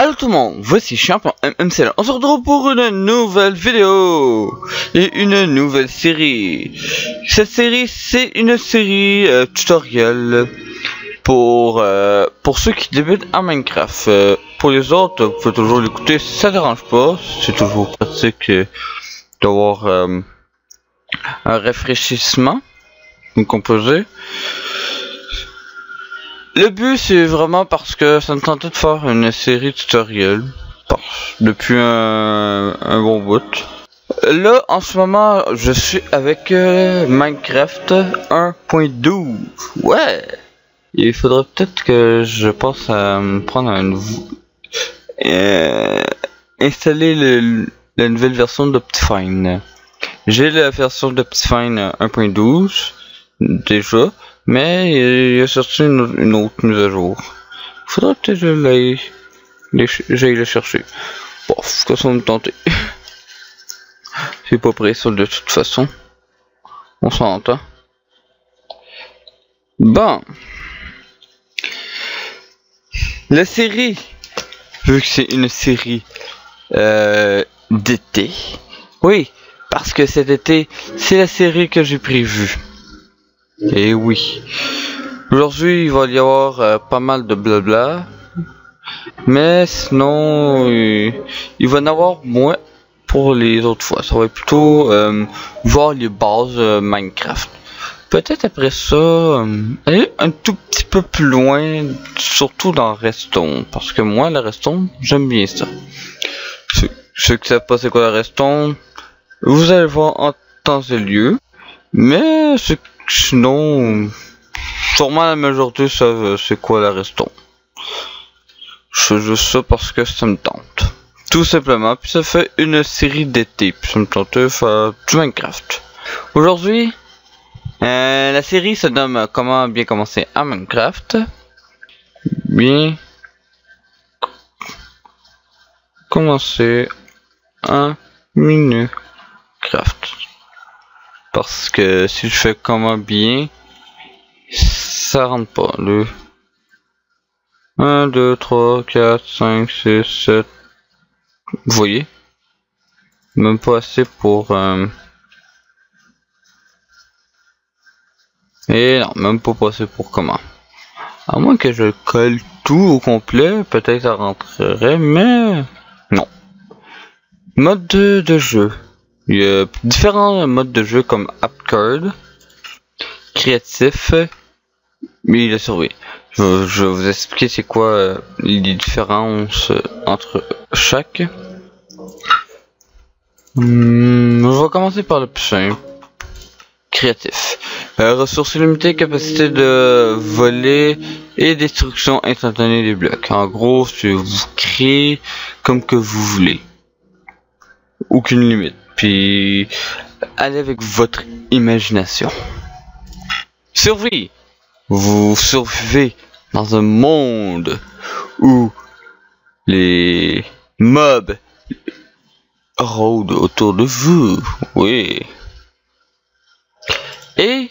Allô tout le monde, voici Champion MMCL. On se retrouve pour une nouvelle vidéo et une nouvelle série. Cette série, c'est une série tutoriel pour ceux qui débutent en Minecraft. Pour les autres, vous pouvez toujours l'écouter, ça dérange pas. C'est toujours pratique d'avoir un rafraîchissement, une composée. Le but, c'est vraiment parce que ça me tentait de faire une série tutoriel depuis un bon bout. Là, en ce moment, je suis avec Minecraft 1.12. Ouais! Il faudrait peut-être que je pense à me prendre un nouveau... installer la nouvelle version d'Optifine. J'ai la version d'Optifine 1.12 déjà. Mais il y a sorti une autre mise à jour. Faudrait peut-être que j'aille la chercher. Bon, que ça va me tenter. C'est pas pressé de toute façon. On s'entend. Bon. La série, vu que c'est une série d'été. Oui, parce que cet été, c'est la série que j'ai prévue. Et oui. Aujourd'hui, il va y avoir pas mal de blabla. Mais sinon, il va y en avoir moins pour les autres fois. Ça va être plutôt voir les bases Minecraft. Peut-être après ça, aller un tout petit peu plus loin, surtout dans Redstone. Parce que moi, la Redstone, j'aime bien ça. Ceux qui savent pas c'est quoi la Redstone, vous allez voir en temps et lieu. Mais sinon, sûrement la majorité savent c'est quoi la Redstone. Je fais juste ça parce que ça me tente. Tout simplement, puis ça fait une série d'été, puis ça me tente de faire du Minecraft. Aujourd'hui, la série se nomme Comment bien commencer à Minecraft. Bien commencer à Minecraft. Parce que si je fais comment bien, ça rentre pas. Le 1, 2, 3, 4, 5, 6, 7. Vous voyez? Même pas assez pour... Et non, même pas assez pour comment. À moins que je colle tout au complet, peut-être ça rentrerait, mais... Non. Mode de jeu. Il y a différents modes de jeu comme Upcard, créatif, mais il a survécu. Je vais vous expliquer c'est quoi les différences entre chaque. Je vais commencer par le plus simple. Créatif. Ressources limitées, capacité de voler et destruction instantanée des blocs. En gros, c'est vous créez comme que vous voulez. Aucune limite. Puis, allez avec votre imagination. Survie. Vous survivez dans un monde où les mobs rôdent autour de vous. Oui. Et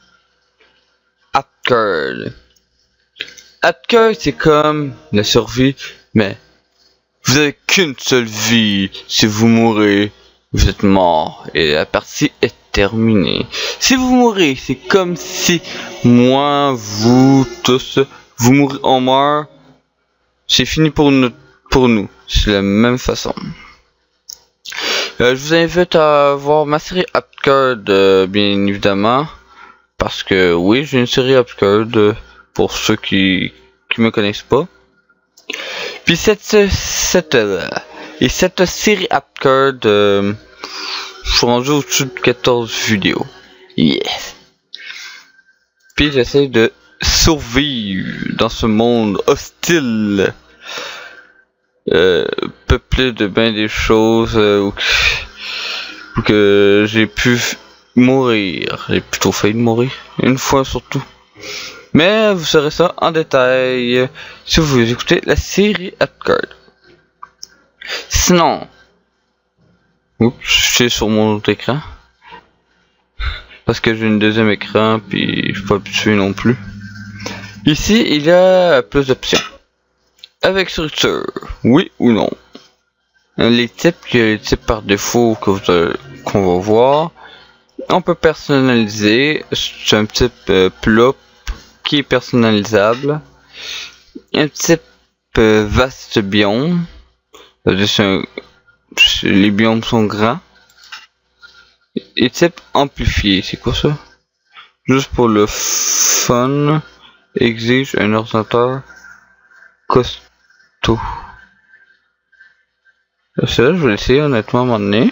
Upcard. Upcard, c'est comme la survie, mais vous avez qu'une seule vie. Si vous mourrez, vous êtes mort et la partie est terminée. Si vous mourrez, c'est comme si moi, vous tous, vous mourrez, on meurt. C'est fini pour nous. C'est la même façon. Je vous invite à voir ma série Upcard, bien évidemment, parce que oui, j'ai une série Upcard pour ceux qui me connaissent pas. Puis cette série Upcard, je suis rendu au-dessus de 14 vidéos. Yes. Puis j'essaie de survivre dans ce monde hostile, peuplé de bien des choses où que j'ai pu mourir. J'ai plutôt failli mourir une fois surtout. Mais vous saurez ça en détail si vous écoutez la série Upcard. Sinon, oups, je suis sur mon autre écran parce que j'ai une deuxième écran puis je suis pas habitué non plus. Ici, il y a plus d'options. avec structure, oui ou non. Les types par défaut qu'on va voir. On peut personnaliser. C'est un type plat qui est personnalisable. Un type vaste biome. Les biomes sont grands. Et type amplifié, c'est quoi ça? Juste pour le fun, exige un ordinateur costaud. Celle-là, je vais l'essayer honnêtement à un moment donné.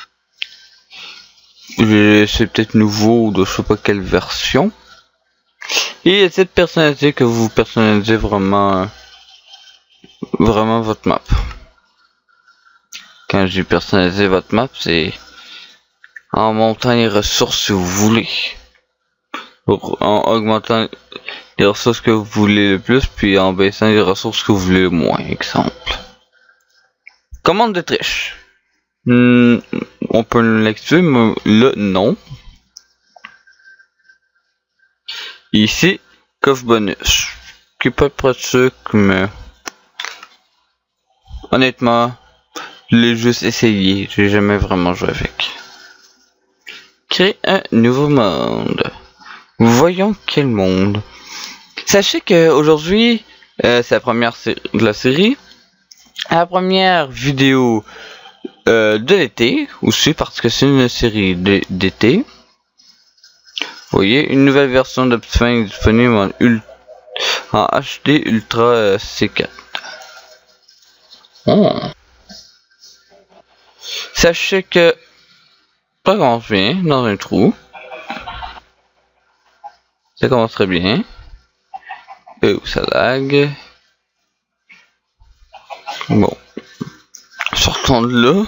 C'est peut-être nouveau de je sais pas quelle version. Et cette personnalité que vous personnalisez vraiment votre map. Quand j'ai personnalisé votre map, c'est en montant les ressources si vous voulez. En augmentant les ressources que vous voulez le plus, puis en baissant les ressources que vous voulez le moins, exemple. Commande de triche. On peut l'activer, mais là, non. Ici, coffre bonus. Qui peut être pratique, mais honnêtement, je l'ai juste essayé. J'ai jamais vraiment joué avec. Créer un nouveau monde. Voyons quel monde. Sachez que aujourd'hui, c'est la première de la série. La première vidéo de l'été aussi, parce que c'est une série d'été. Vous voyez, une nouvelle version d'Optifine disponible en HD Ultra C4. Sachez que ça commence bien dans un trou. Ça commence très bien. Ça lag. Bon. Sortons de là.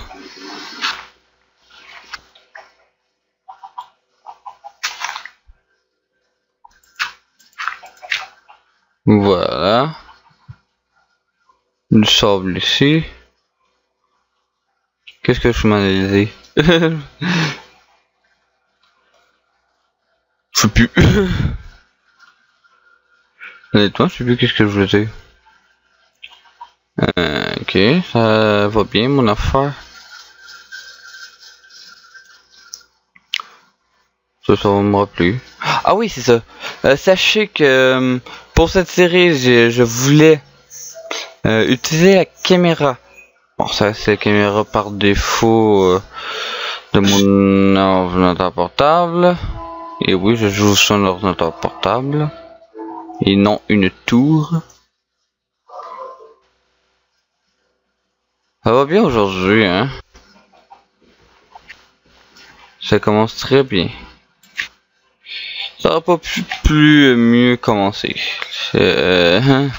Voilà. Du sable ici. Qu'est-ce que je m'en ai dit? Je sais plus. Honnêtement, je sais plus qu'est-ce que je voulais dire. Ok, ça va bien mon affaire. Ça va me rappeler. Ah oui, c'est ça. Sachez que pour cette série, je voulais utiliser la caméra. Bon, ça c'est la caméra par défaut de mon ordinateur portable. Et oui, je joue sur un ordinateur portable. Et non une tour. Ça va bien aujourd'hui, hein. Ça commence très bien. Ça aurait pas pu mieux commencer. Ouais.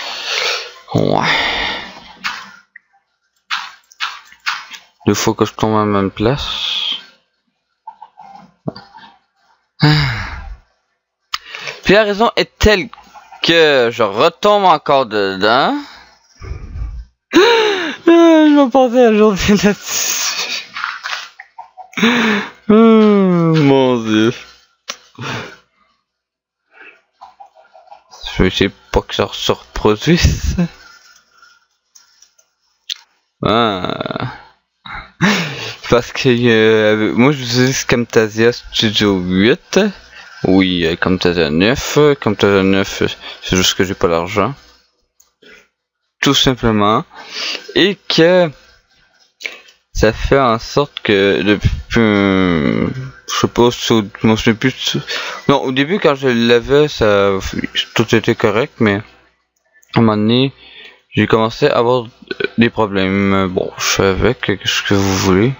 Deux fois que je tombe à la même place. Puis la raison est telle que je retombe encore dedans. Je vais passer la journée là-dessus. Mon dieu. Je vais essayer pas que ça se reproduise. Parce que moi j'utilise Camtasia Studio 8. Oui, Camtasia 9. Camtasia 9, c'est juste que j'ai pas l'argent. Tout simplement. Et que ça fait en sorte que depuis je sais pas si je sais plus. Non, au début quand je l'avais, ça tout était correct, mais à un moment donné, j'ai commencé à avoir des problèmes. Bon, je fais avec ce que vous voulez.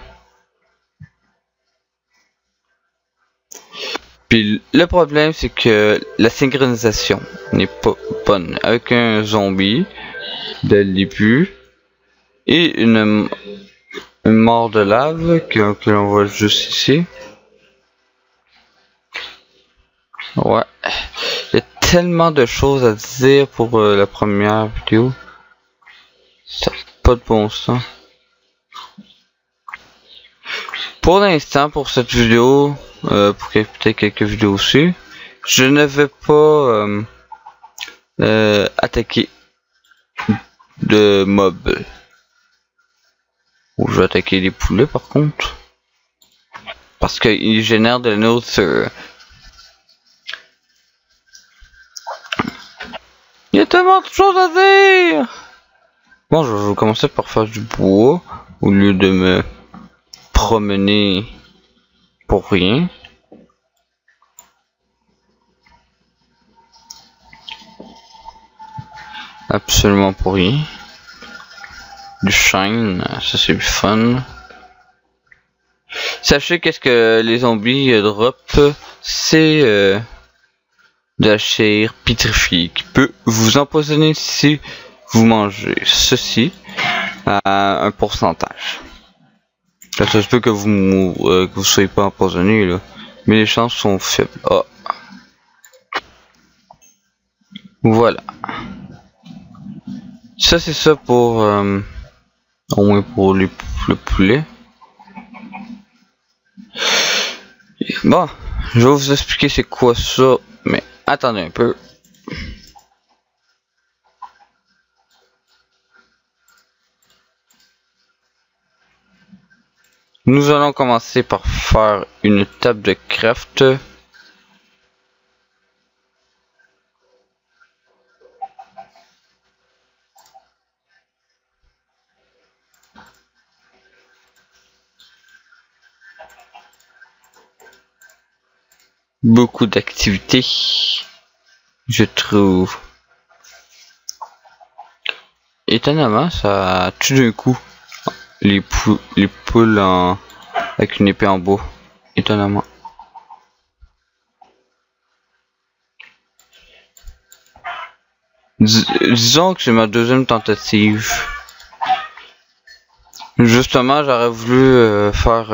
Puis le problème, c'est que la synchronisation n'est pas bonne avec un zombie dès le début et une mort de lave que l'on voit juste ici. Ouais, il y a tellement de choses à dire pour la première vidéo. Ça n'a pas de bon sens. Pour l'instant, pour cette vidéo, pour peut-être quelques vidéos aussi, je ne vais pas attaquer de mobs. Je vais attaquer les poulets par contre. Parce qu'ils génèrent de la nourriture. Il y a tellement de choses à dire! Bon, je vais commencer par faire du bois au lieu de me promener pour rien. Absolument pour rien. Du shine, ça c'est du fun. Sachez qu'est-ce que les zombies drop, c'est de la chair pétrifiée qui peut vous empoisonner si vous mangez ceci à un pourcentage. Ça se peut que vous soyez pas empoisonné là, mais les chances sont faibles. Oh. Voilà. Ça c'est ça pour au moins pour le poulet. Bon, je vais vous expliquer c'est quoi ça, mais attendez un peu. Nous allons commencer par faire une table de craft. Beaucoup d'activités, je trouve. Étonnamment, ça tue d'un coup les poules avec une épée en bois. Étonnamment. Disons que c'est ma deuxième tentative. Justement, j'aurais voulu faire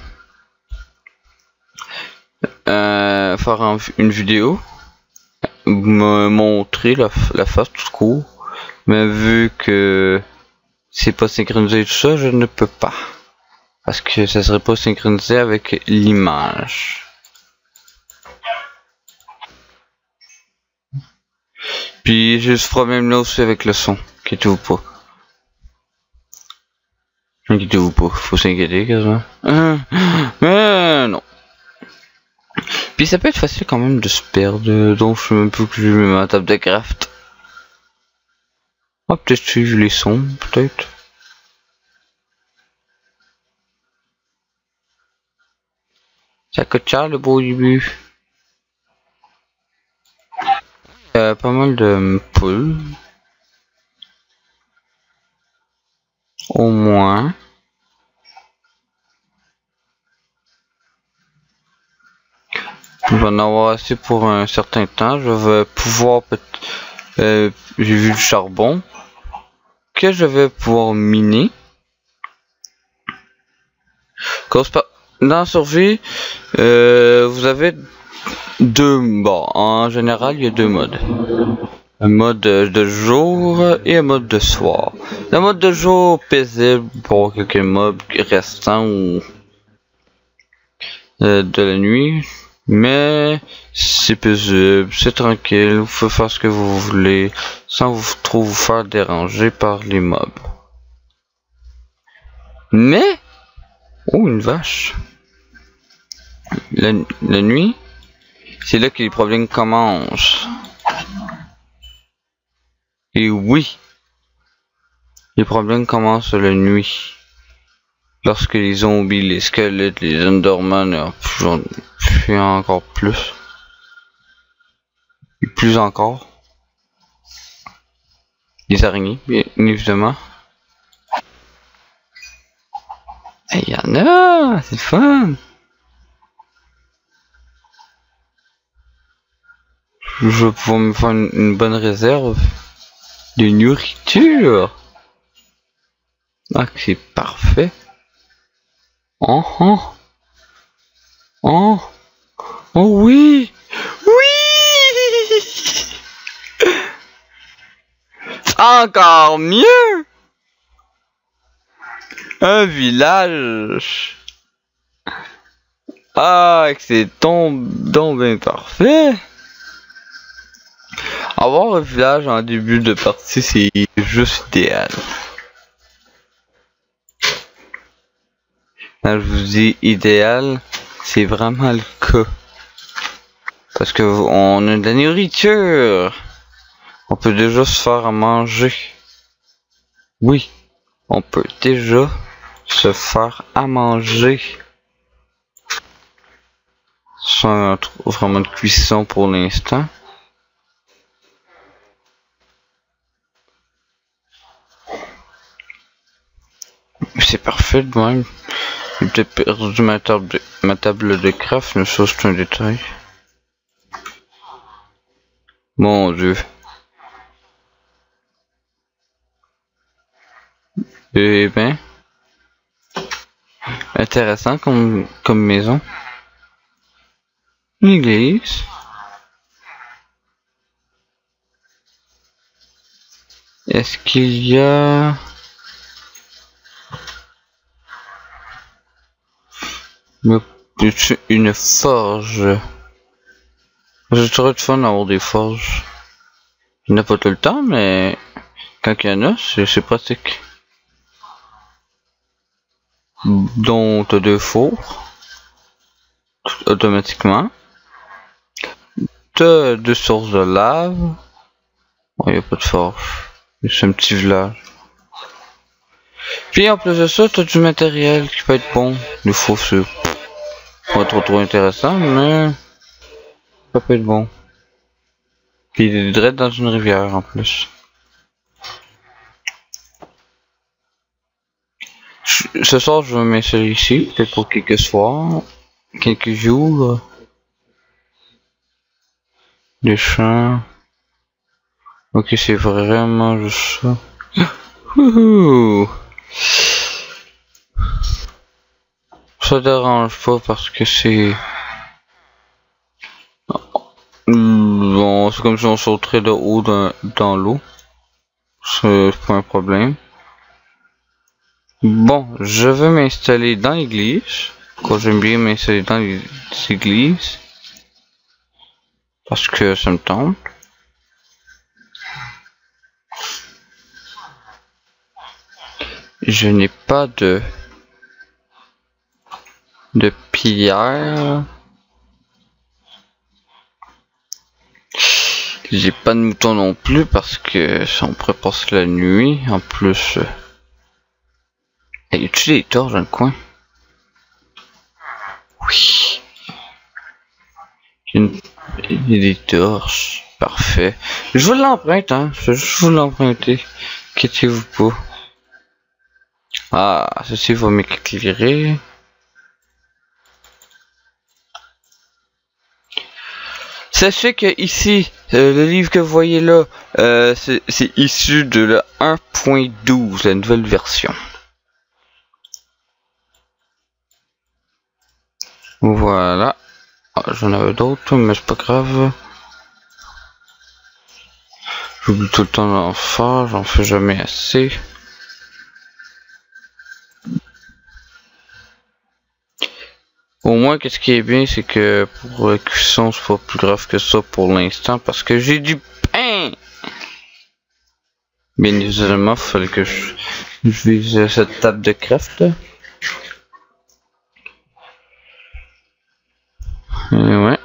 une vidéo, me montrer la face tout court, mais vu que c'est pas synchronisé tout ça, je ne peux pas, parce que ça serait pas synchronisé avec l'image. Puis j'ai ce problème là aussi avec le son, inquiétez-vous pas. Inquiétez-vous pas, faut s'inquiéter quasiment. Mais non. Puis ça peut être facile quand même de se perdre, donc je sais même plus que je mets ma table de craft. Ah, peut-être suivre les sons, peut-être. Ça coûte cher le beau début. Pas mal de poules. Au moins. Je vais en avoir assez pour un certain temps. Je vais pouvoir j'ai vu du charbon que je vais pouvoir miner. Dans survie, vous avez en général il y a deux modes. Un mode de jour et un mode de soir. Le mode de jour paisible pour quelques mobs restants ou de la nuit. Mais c'est paisible, c'est tranquille, vous pouvez faire ce que vous voulez sans vous faire déranger par les mobs. Mais, oh une vache, la nuit, c'est là que les problèmes commencent. Et oui, les problèmes commencent la nuit. Lorsque les zombies, les squelettes, les Enderman, puis encore plus. Et plus encore. Les araignées, bien évidemment. Et il y en a, c'est fun. Je vais pouvoir me faire une bonne réserve de nourriture. Ah, c'est parfait. Oh, oh. Oh. Oh oui. Oui. Encore mieux. Un village. Ah, c'est donc bien parfait. Avoir un village en début de partie, c'est juste idéal. Quand je vous dis idéal, c'est vraiment le cas. Parce que on a de la nourriture. On peut déjà se faire à manger. Oui, on peut déjà se faire à manger. Sans vraiment de cuisson pour l'instant. C'est parfait de même. J'ai peut-être perdu ma table de craft, mais ça c'est un détail. Mon Dieu. Eh ben, intéressant comme maison. Une église. Est-ce qu'il y a... une forge? J'ai toujours de fun d'avoir des forges. Il n'y en a pas tout le temps, mais quand il y en a, c'est pratique. Donc, t'as 2 fours. Automatiquement. T'as 2 sources de lave. Bon, il n'y a pas de forge. C'est un petit village. Puis en plus de ça, t'as du matériel qui peut être bon. Le four, c'est pas trop intéressant, mais ça peut être bon. Puis il est direct dans une rivière en plus. Ce soir, je vais m'installer ici, peut-être pour quelques soirs, quelques jours. Des champs. Ok, c'est vraiment juste ça. Wouhou! Ça dérange pas parce que c'est... Bon, c'est comme si on sauterait de haut dans l'eau. C'est pas un problème. Bon, je vais m'installer dans l'église. Quand j'aime bien m'installer dans les églises. Parce que ça me tente. Je n'ai pas de pierre. J'ai pas de mouton non plus parce que si on pourrait passer la nuit. En plus, y a-tu des torches dans le coin? Oui. Il y a des torches. Parfait. Je vous l'emprunte, hein. Je vais juste vous l'emprunter. Inquiétez-vous pas. Ah, ceci va m'éclairer. Sachez que ici, le livre que vous voyez là, c'est issu de la 1.12, la nouvelle version. Voilà. Ah, j'en avais d'autres, mais c'est pas grave. J'oublie tout le temps d'en faire, j'en fais jamais assez. Au moins, qu'est-ce qui est bien, c'est que pour la cuisson, c'est pas plus grave que ça pour l'instant, parce que j'ai du pain! Bien évidemment, il fallait que je vise cette table de craft. Ouais.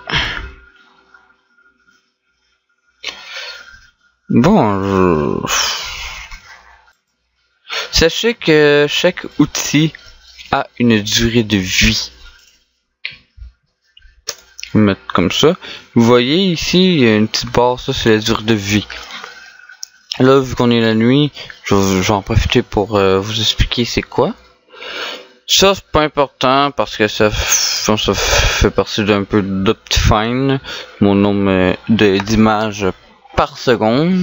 Bon, sachez que chaque outil a une durée de vie. Je vais mettre comme ça. Vous voyez ici, il y a une petite barre, ça c'est la durée de vie. Là, vu qu'on est la nuit, je vais en profiter pour vous expliquer c'est quoi. Ça c'est pas important parce que ça fait partie d'un peu d'Optifine, mon nombre d'images par seconde.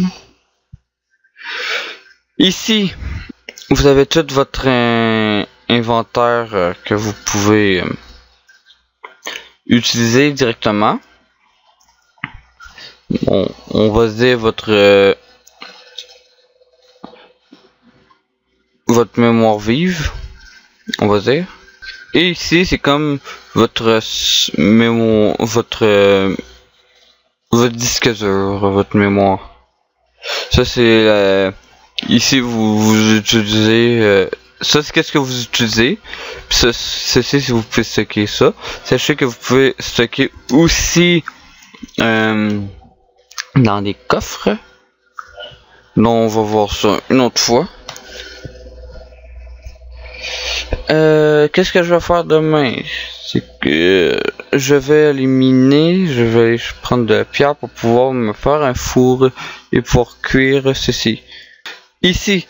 Ici, vous avez tout votre inventaire que vous pouvez utiliser directement. Bon, on va dire votre mémoire vive, on va dire. Et ici, c'est comme votre votre disque dur, votre mémoire. Ça c'est ici vous utilisez ça c'est qu'est-ce que vous utilisez. Puis ceci si vous pouvez stocker ça. Sachez que vous pouvez stocker aussi dans des coffres. Donc on va voir ça une autre fois. Qu'est-ce que je vais faire demain? C'est que je vais prendre de la pierre pour pouvoir me faire un four et pouvoir cuire ceci. Ici,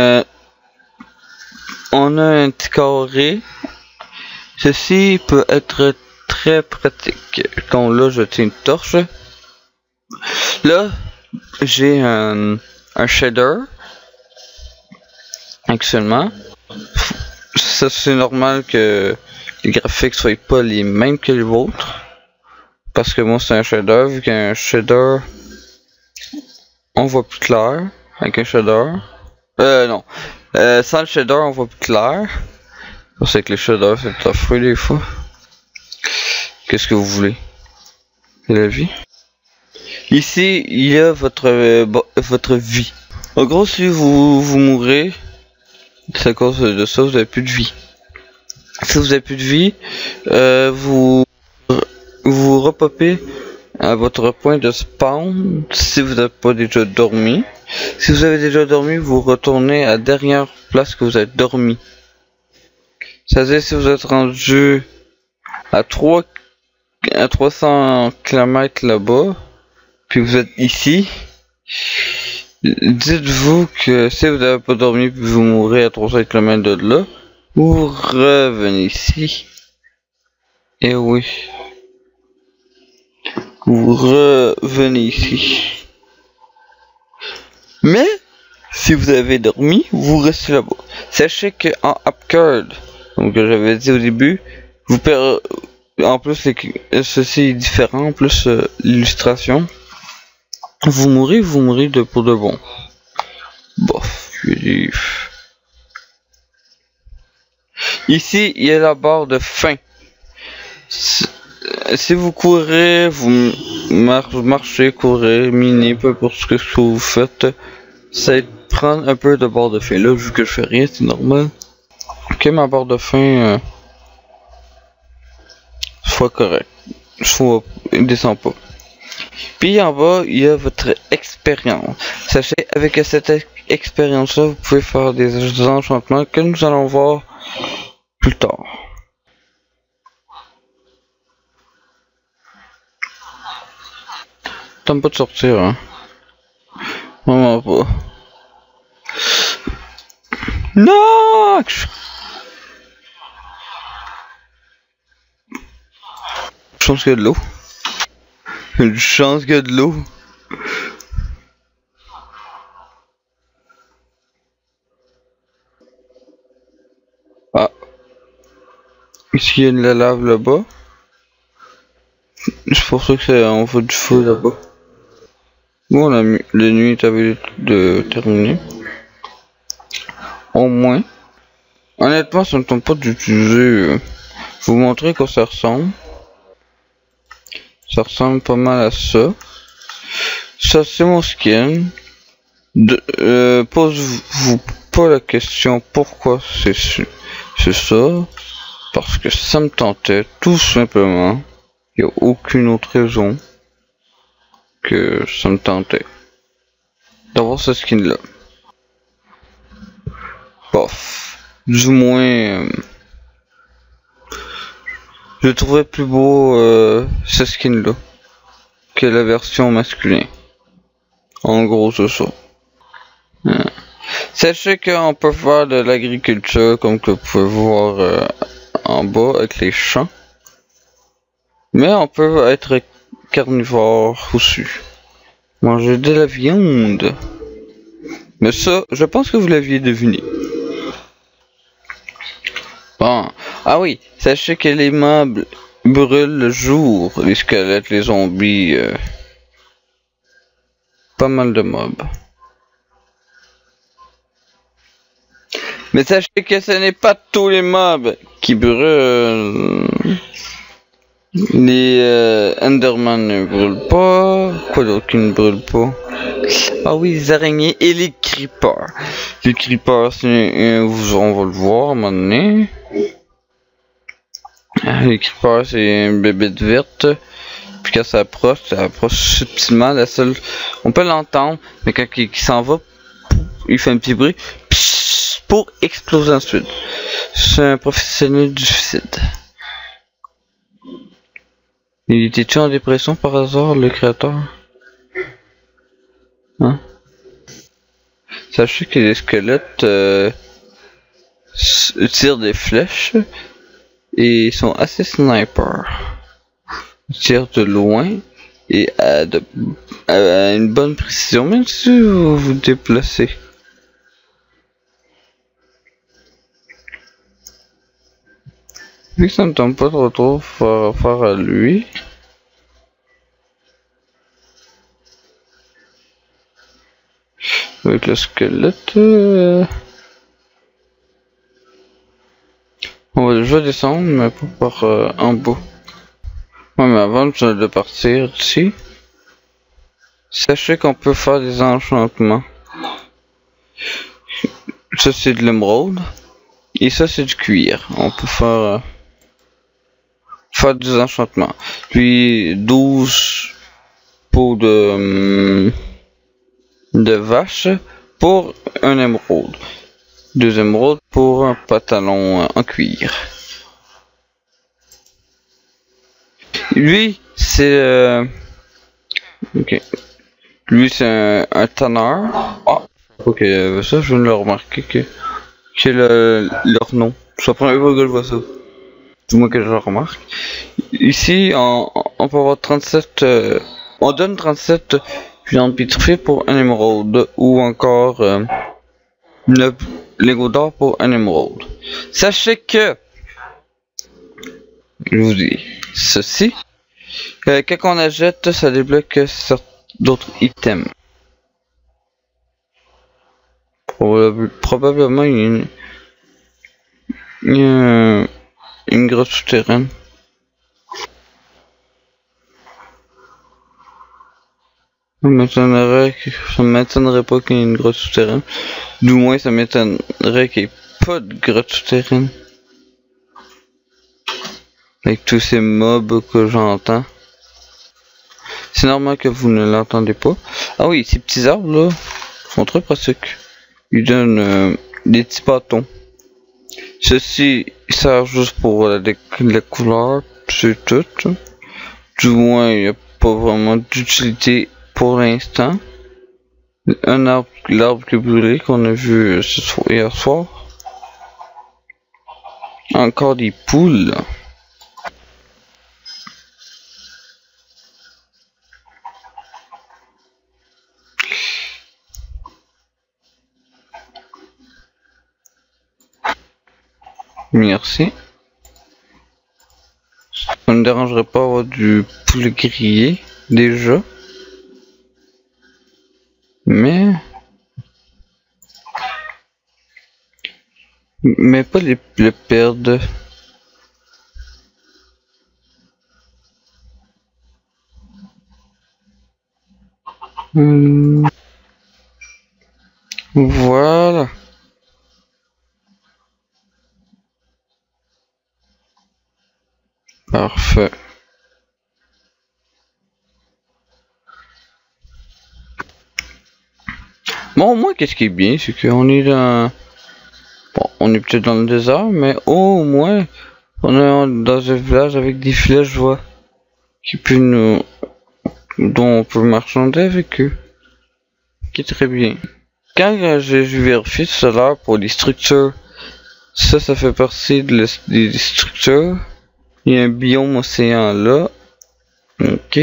on a un petit carré. Ceci peut être très pratique. Donc là, je tiens une torche. Là, j'ai un shader. Actuellement. Ça, c'est normal que les graphiques soient pas les mêmes que les vôtres. Parce que moi, c'est un shader. Vu qu'un shader, on voit plus clair. Avec un shader. Non. Sans le shader, on voit plus clair. C'est que les shaders, c'est affreux des fois. Qu'est-ce que vous voulez? C'est la vie. Ici, il y a votre vie. En gros, si vous mourrez, c'est à cause de ça, vous n'avez plus de vie. Si vous n'avez plus de vie, vous repopez à votre point de spawn si vous n'avez pas déjà dormi. Si vous avez déjà dormi, vous retournez à la dernière place que vous avez dormi. C'est-à-dire si vous êtes rendu à 300 km là-bas, puis vous êtes ici, dites-vous que si vous n'avez pas dormi puis vous mourrez à 300 km de là, vous revenez ici. Et oui. Vous revenez ici. Mais, si vous avez dormi, vous restez là-bas. Sachez que en upgrade, comme que j'avais dit au début, vous perdez. En plus, ceci est différent. En plus, l'illustration. Vous mourrez pour de bon. Bof, ici, il y a la barre de fin. Si vous courez, vous marchez, courez, minez, peu importe ce que vous faites, ça va prendre un peu de barre de fin. Là, vu que je fais rien, c'est normal. Ok, ma barre de fin soit correct. Il descend pas. Puis en bas, il y a votre expérience. Sachez, avec cette expérience-là, vous pouvez faire des enchantements que nous allons voir plus tard. T'aimes pas de sortir, hein? Vraiment pas. Non! Chance qu'il y a de l'eau. Une chance qu'il y a de l'eau. Ah. Ici il y a de la lave là-bas. C'est pour ça que on voit du feu là-bas. Bon, la nuit est avait de terminer. Au moins. Honnêtement, ça ne tombe pas d'utiliser. Vous montrer quoi ça ressemble. Ça ressemble pas mal à ça. Ça c'est mon skin. Pose-vous pas la question pourquoi c'est ça. Parce que ça me tentait tout simplement. Il n'y a aucune autre raison que ça me tentait d'avoir ce skin là. Bof. Du moins je trouvais plus beau ce skin là que la version masculine. En gros c'est ça. Sachez qu'on peut faire de l'agriculture comme que vous pouvez voir en bas avec les champs. Mais on peut être carnivore aussi. Manger de la viande. Mais ça, je pense que vous l'aviez deviné. Bon. Ah oui, sachez que les mobs brûlent le jour. Les squelettes, les zombies. Pas mal de mobs. Mais sachez que ce n'est pas tous les mobs qui brûlent. Les Enderman ne brûlent pas. Quoi d'autre qui ne brûle pas? Ah oui, les araignées et les creepers. Les creepers, on va le voir à un moment donné. Les creepers, c'est une bébête verte. Puis quand ça approche subtilement. La seule, on peut l'entendre, mais quand il s'en va, il fait un petit bruit pour exploser ensuite. C'est un professionnel du suicide. Il était-tu en dépression par hasard, le créateur? Hein? Sachez que les squelettes tirent des flèches et sont assez snipers. Ils tirent de loin et à une bonne précision, même si vous vous déplacez. Vu que ça me tombe pas trop faire à lui. Avec le squelette. On va déjà descendre, mais pas par en bas. Ouais, mais avant de partir d'ici, sachez qu'on peut faire des enchantements. Ça c'est de l'émeraude. Et ça c'est du cuir. On peut faire des enchantements. Puis 12 peaux de vache pour un émeraude. 2 émeraudes pour un pantalon en cuir. Lui c'est ok. Lui c'est un tanneur. Ah, ok, ça je viens de le remarquer que leur nom. C'est la première fois que je vois ça. Du moins que je le remarque. Ici, on peut avoir 37. On donne 37 viandes pétrifiées pour un émeraude. Ou encore 9 lingots d'or pour un émeraude. Sachez que. Je vous dis ceci. Quand on achète, ça débloque d'autres items. Probablement une grotte souterraine. Ça m'étonnerait pas qu'il y ait une grotte souterraine. Du moins, ça m'étonnerait qu'il n'y ait pas de grotte souterraine. Avec tous ces mobs que j'entends. C'est normal que vous ne l'entendez pas. Ah oui, ces petits arbres là sont très pratiques. Ils donnent des petits bâtons. Ceci sert juste pour la couleur, c'est tout. Du moins, il n'y a pas vraiment d'utilité pour l'instant. L'arbre qui est brûlé qu'on a vu hier soir. Encore des poules. Merci. Ça ne me dérangerait pas avoir du poulet grillé déjà. Mais pas le perdre. Voilà. Parfait. Bon, au moins, qu'est-ce qui est bien, c'est qu'on est dans... Bon, on est peut-être dans le désert, mais au moins, on est dans un village avec des flèches, je vois, dont on peut marchander avec eux. Qui est très bien. Quand j'ai vérifié tout à l'heure pour les structures, ça fait partie des structures. Il y a un biome océan là. Ok.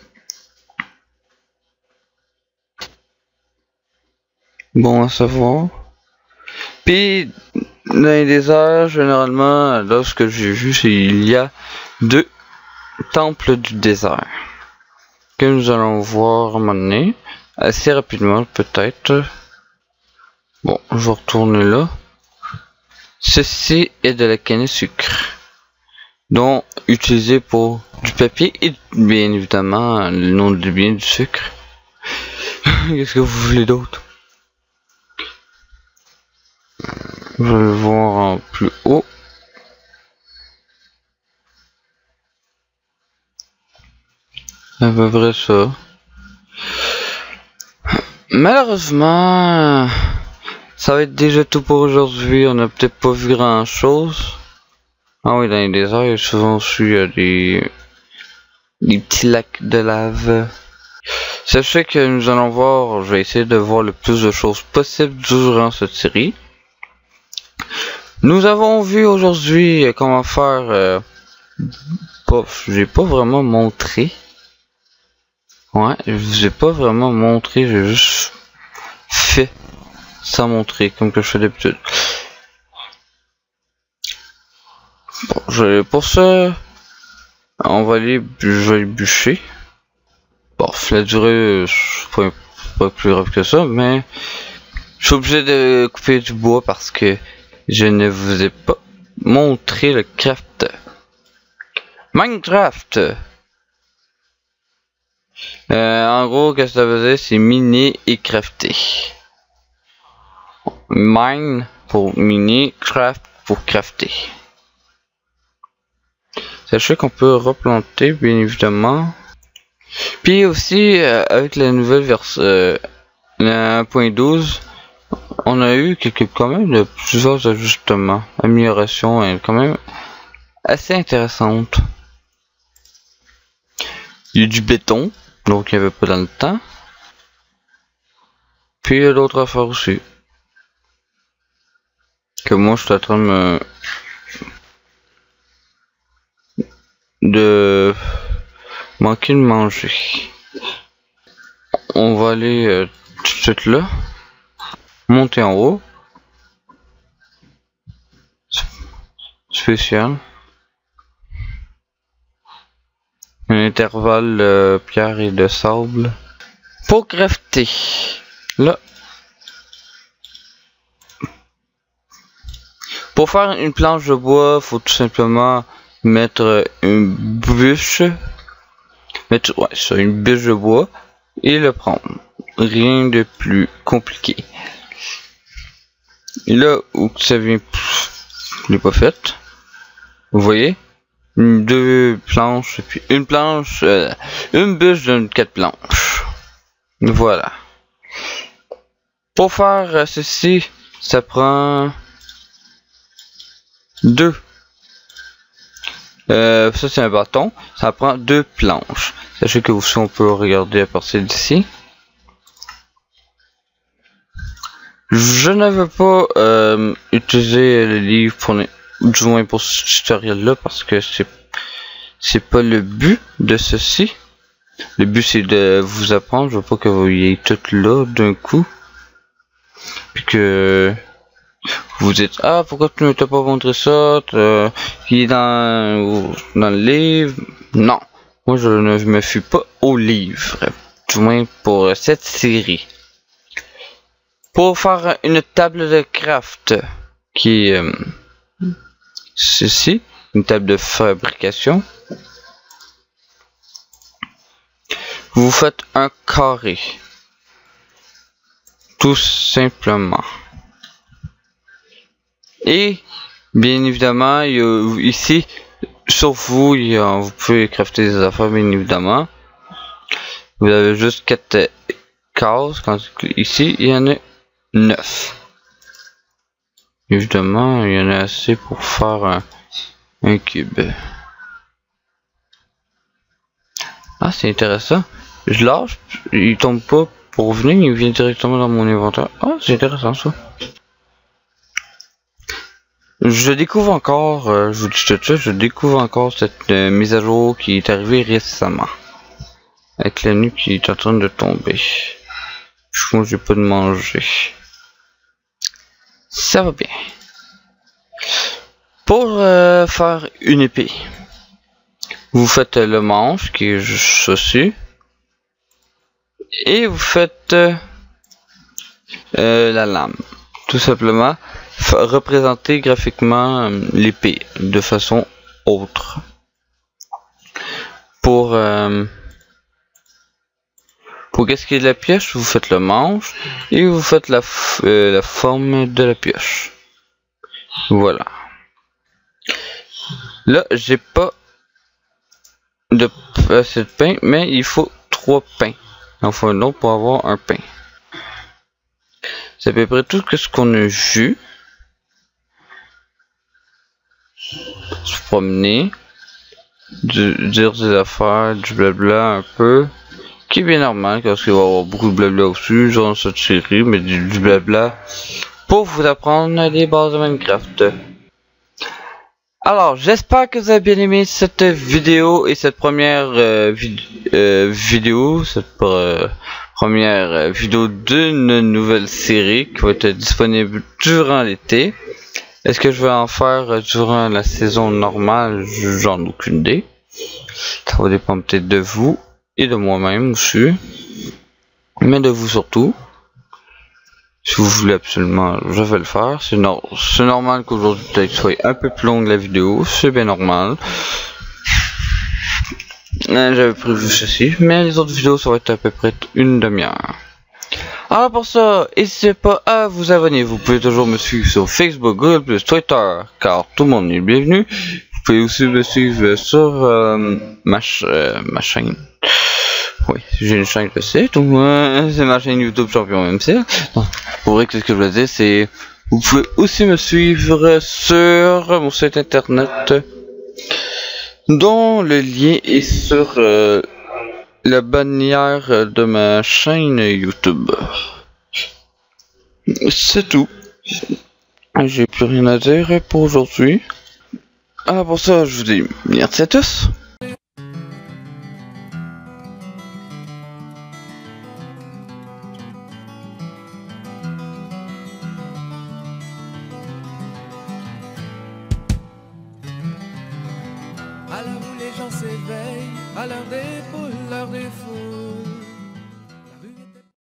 Bon à savoir. Puis, dans les déserts, généralement, là, ce que j'ai vu, c'est qu'il y a 2 temples du désert. Que nous allons voir à un moment donné. Assez rapidement, peut-être. Bon, je vais retourner là. Ceci est de la canne à sucre. dont utilisé pour du papier et bien évidemment le nom de bien du sucre. Qu'est-ce que vous voulez d'autre? Je vais le voir en plus haut. À peu près ça. Malheureusement, ça va être déjà tout pour aujourd'hui. On n'a peut-être pas vu grand chose. Ah oui, dans les déserts, il y a souvent aussi des petits lacs de lave. Sachez que nous allons voir, je vais essayer de voir le plus de choses possible durant cette série. Nous avons vu aujourd'hui comment faire. J'ai pas vraiment montré. Ouais, je vous ai pas vraiment montré, j'ai juste fait sans montrer, comme que je fais d'habitude. Bon, pour ça, on va aller, je vais les bûcher. Bon, la durée, c'est pas plus grave que ça, mais je suis obligé de couper du bois parce que je ne vous ai pas montré le craft. Minecraft! En gros, qu'est-ce que ça veut dire? C'est miner et crafter. Mine pour miner, craft pour crafter. Sachez qu'on peut replanter, bien évidemment. Puis aussi, avec la nouvelle version 1.12, on a eu quand même de plusieurs ajustements, améliorations quand même assez intéressantes. Il y a du béton, donc il n'y avait pas dans le temps. Puis il y a d'autres affaires aussi. Que moi je suis en train de manquer de manger. On va aller tout de suite là. Monter en haut. Spécial. Un intervalle de pierre et de sable. Pour crafter. Là. Pour faire une planche de bois, faut tout simplement mettre une bûche. Une bûche de bois et le prendre. Rien de plus compliqué. Et là où ça vient, je l'ai pas fait. Vous voyez, deux planches et puis une planche, une bûche donne 4 planches. Voilà. Pour faire ceci, ça prend 2. Ça c'est un bâton, ça prend 2 planches. Sachez que aussi on peut regarder à partir d'ici. Je ne veux pas utiliser le livre pour du moins pour ce tutoriel là parce que c'est pas le but de ceci. Le but c'est de vous apprendre. Je veux pas que vous ayez tout là d'un coup puis que vous dites ah pourquoi tu ne t'as pas montré ça, qui est dans le livre. Non, moi je ne me fie pas au livre, du moins pour cette série. Pour faire une table de craft qui est ceci, une table de fabrication, vous faites un carré, tout simplement. Et bien évidemment, il y a, ici, sauf vous, vous pouvez crafter des affaires bien évidemment. Vous avez juste 4 cases, ici il y en a 9. Évidemment, il y en a assez pour faire un cube. Ah, c'est intéressant. Je lâche, il tombe pas pour revenir, il vient directement dans mon inventaire. Ah, c'est intéressant ça. Je découvre encore, je vous dis tout de suite, je découvre encore cette mise à jour qui est arrivée récemment. Avec la nuit qui est en train de tomber. Moi, j'ai pas de manger. Ça va bien. Pour faire une épée, vous faites le manche qui est juste ceci. Et vous faites la lame. Tout simplement, représenter graphiquement l'épée de façon autre. Pour qu'est-ce qui est de la pioche, vous faites le manche et vous faites la forme de la pioche. Voilà. Là, j'ai pas assez de pain, mais il faut 3 pains. Il en faut un autre pour avoir un pain. C'est à peu près tout ce qu'on a vu. Se promener, dire des affaires, du blabla un peu, qui est bien normal parce qu'il va y avoir beaucoup de blabla aussi dans cette série, mais du blabla pour vous apprendre les bases de Minecraft. Alors, j'espère que vous avez bien aimé cette vidéo et cette première vidéo, première vidéo d'une nouvelle série qui va être disponible durant l'été. Est-ce que je vais en faire durant la saison normale? J'en ai aucune idée. Ça va dépendre peut-être de vous et de moi-même aussi. Mais de vous surtout. Si vous voulez absolument, je vais le faire. C'est normal qu'aujourd'hui peut-être soit un peu plus longue la vidéo. C'est bien normal. J'avais prévu ceci. Mais les autres vidéos, ça va être à peu près une demi-heure. Alors pour ça, n'hésitez pas à vous abonner. Vous pouvez toujours me suivre sur Facebook, Google+, Twitter, car tout le monde est bienvenu. Vous pouvez aussi me suivre sur ma chaîne. Oui, j'ai une chaîne, je sais, donc c'est ma chaîne YouTube Champion MC. Pour vrai, qu'est-ce que je voulais dire, c'est... Vous pouvez aussi me suivre sur mon site internet, dont le lien est sur la bannière de ma chaîne YouTube. C'est tout. J'ai plus rien à dire pour aujourd'hui. Ah, pour ça, je vous dis merci à tous. À l'heure où les gens s'éveillent, à l'heure des poules, l'heure des foules.